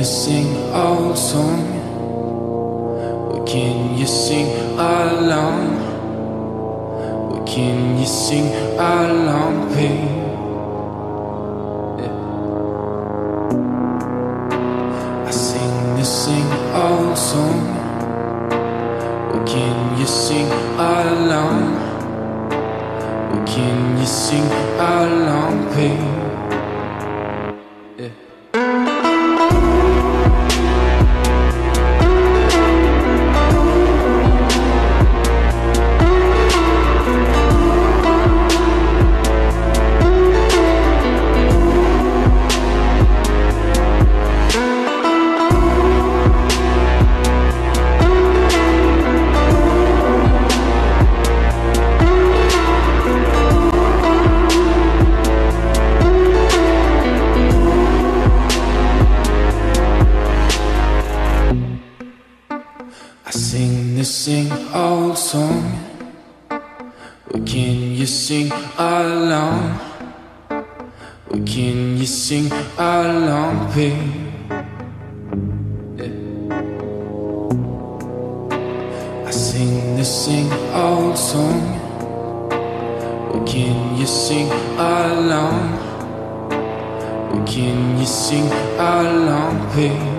sing old song? What can you sing along? What can you sing along, babe? I sing the sing old song. What can you sing along? What can you sing along, babe? Sing old song. What can you sing along? What can you sing along, babe? I sing the sing old song. What can you sing along? What can you sing along, babe?